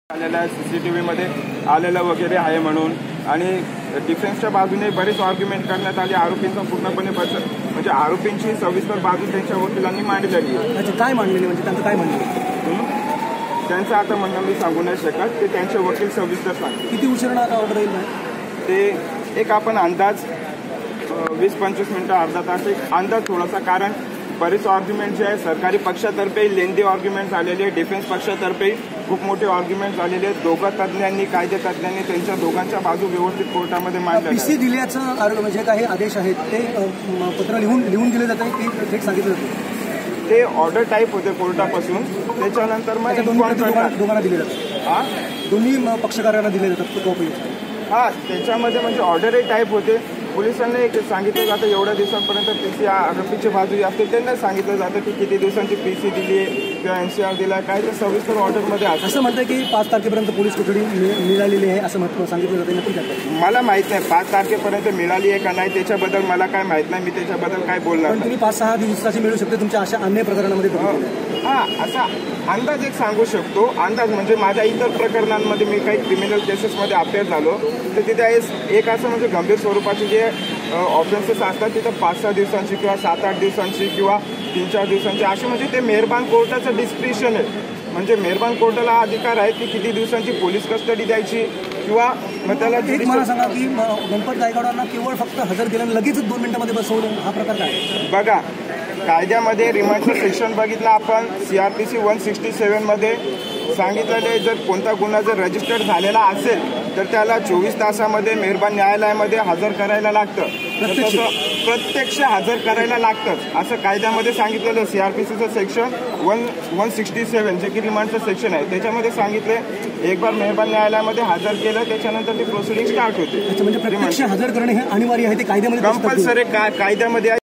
आलेला CCTV मध्ये आलेला वगैरे आहे म्हणून आणि डिफेन्सच्या बाजूने बरेच आर्ग्युमेंट करण्यात आले। आरोपींचा पूर्णपणे म्हणजे आरोपींची सविस्तर बाजू त्यांच्या वकिलांनी मांडलेली आहे। काय मांडलेली म्हणजे त्यांचं काय म्हणणं? त्यांचं आता म्हणणं मी सांगू नाही शकत, ते त्यांचे वकील सविस्तर सांगतील। किती उशिरा ऑर्डर येईल? ते एक आपण अंदाज 20-25 मिनिटं अर्धा तास एक अंदाज थोडासा, कारण बरेच आर्ग्युमेंट जे आहे सरकारी पक्षातर्फे लेंदी आर्ग्युमेंट झालेले आहे, डिफेन्स पक्षातर्फे खूप मोठे आर्ग्युमेंट झालेले आहेत। दोघं तज्ज्ञांनी कायदे तज्ज्ञांनी त्यांच्या दोघांच्या बाजू व्यवस्थित कोर्टामध्ये मांडल्या। PC दिल्याचं म्हणजे काही आदेश आहेत ते पत्र लिहून दिले जाते की थेट सांगितलं जातं? ते ऑर्डर टाईप होते कोर्टापासून, त्याच्यानंतर मग दोघांना दिले जातात, दोन्ही पक्षकारांना दिले जातात कॉपी। हां, त्याच्यामध्ये म्हणजे ऑर्डरही टाईप होते। पोलिसांना एक सांगितलं जातं एवढ्या दिवसांपर्यंत PC आरोपीची बाजू असते, त्यांना सांगितलं जातं की किती दिवसांची PC दिली आहे किंवा NCR दिला काय, ते सविस्तर ऑर्डरमध्ये असं म्हणतं की 5 तारखेपर्यंत पोलीस कोठडी मिळालेली आहे असं सांगितलं जातं। नक्की मला माहित नाही 5 तारखेपर्यंत मिळाली आहे का नाही, त्याच्याबद्दल मला काय माहित नाही, मी त्याच्याबद्दल काय बोलणार नाही। तुम्ही 5-6 दिवसाची मिळू शकते तुमच्या अशा अन्य प्रकरणामध्ये? हां, असा अंदाज एक सांगू शकतो। अंदाज म्हणजे माझ्या इतर प्रकरणांमध्ये मी काही क्रिमिनल केसेसमध्ये अपेअर झालो तर तिथे एक असं म्हणजे गंभीर स्वरूपाचे जे ऑफेन्सेस असतात तिथं 5-6 दिवसांची किंवा 7-8 दिवसांची किंवा 3-4 दिवसांची अशी, म्हणजे ते मेहरबान कोर्टाचं डिस्क्रिप्शन आहे। म्हणजे मेहरबान कोर्टाला अधिकार आहे की किती दिवसांची पोलीस कस्टडी द्यायची किंवा मग त्याला मला सांगा की गणपत गायकवाडांना केवळ फक्त हजर केलं लगेच 2 मिनिटांमध्ये बसवलं, हा प्रकार काय? बघा, कायद्यामध्ये रिमांडचं सेक्शन बघितलं आपण, CRPC 167 मध्ये सांगितलेले जर कोणता गुन्हा जर रजिस्टर्ड झालेला असेल तर त्याला 24 तासामध्ये मेहरबान न्यायालयामध्ये हजर करायला लागतं, प्रत्यक्ष हजर करायला लागतंच असं कायद्यामध्ये सांगितलेलं। CRPCचं सेक्शन 167 जे की रिमांडचं सेक्शन आहे त्याच्यामध्ये सांगितले एक बार मेहरबान न्यायालयामध्ये हजर केलं त्याच्यानंतर ती प्रोसिडिंग स्टार्ट होते। म्हणजे प्रत्यक्ष हजर करणे हे अनिवार्य आहे, ते कायद्यामध्ये कंपल्सरी कायद्यामध्ये